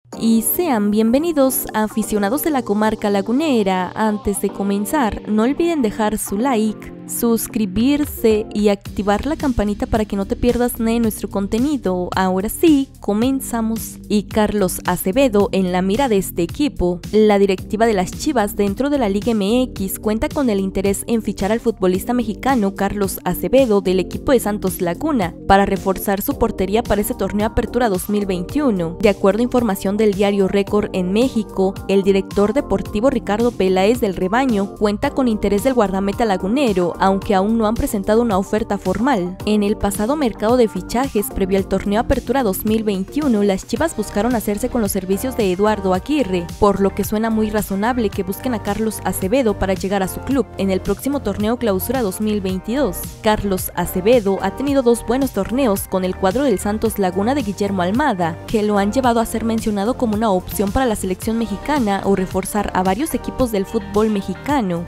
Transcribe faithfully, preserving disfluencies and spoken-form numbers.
Y sean bienvenidos a aficionados de la comarca lagunera. Antes de comenzar, no olviden dejar su like, suscribirse y activar la campanita para que no te pierdas de nuestro contenido. Ahora sí, comenzamos. Y Carlos Acevedo en la mira de este equipo. La directiva de las Chivas dentro de la Liga M X cuenta con el interés en fichar al futbolista mexicano Carlos Acevedo del equipo de Santos Laguna para reforzar su portería para ese torneo Apertura dos mil veintiuno. De acuerdo a información del diario Récord en México, el director deportivo Ricardo Peláez del Rebaño cuenta con interés del guardameta lagunero, aunque aún no han presentado una oferta formal. En el pasado mercado de fichajes previo al torneo Apertura dos mil veintiuno, las Chivas buscaron hacerse con los servicios de Eduardo Aguirre, por lo que suena muy razonable que busquen a Carlos Acevedo para llegar a su club en el próximo torneo Clausura dos mil veintidós. Carlos Acevedo ha tenido dos buenos torneos con el cuadro del Santos Laguna de Guillermo Almada, que lo han llevado a ser mencionado como una opción para la selección mexicana o reforzar a varios equipos del fútbol mexicano.